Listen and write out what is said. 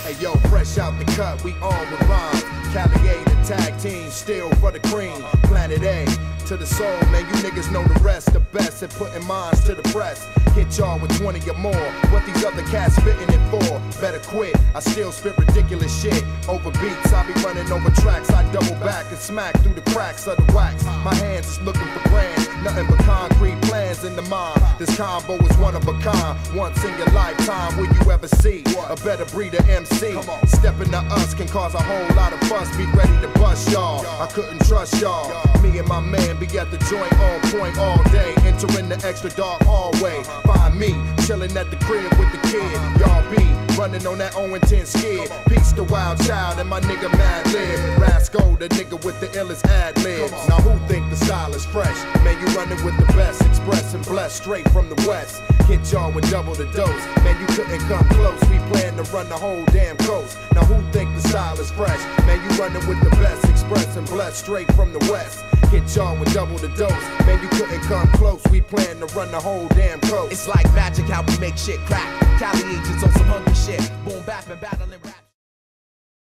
Hey yo, fresh out the cut, we on with rhymes. Cali A, the tag team, still for the cream. Planet A, to the soul, man, you niggas know the rest. The best at putting minds to the press. Hit y'all with 20 or more. What these other cats spitting it for? Better quit, I still spit ridiculous shit. Over beats, I be running over tracks. I double back and smack through the cracks of the wax. My hands is looking for grand, nothing but concrete plans in the mind. This combo is one of a kind. Once in your lifetime will you ever see a better breed of MC. Stepping to us can cause a whole lot of fuss. Be ready to bust y'all, I couldn't trust y'all. Me and my man be at the joint on point all day. Entering the extra dark hallway. Find me chilling at the crib with the kid. Y'all be running on that 0-10 skid. Peace to Wild Child and my nigga Mad Lib. Rasco, the nigga with the illest ad libs. Now who think the style is fresh? Man, you running with the best. Express and blessed straight from the west. Hit y'all with double the dose. Man, you couldn't come close. We plan to run the whole damn coast. Now who think the style is fresh? Man, you running with the best. Express and blessed straight from the west. Hit y'all with double the dose. Man, you couldn't come close. We plan to run the whole damn coast. It's like magic how we make shit crack. Cali agents on some hungry shit. Boom, bap and battling rap.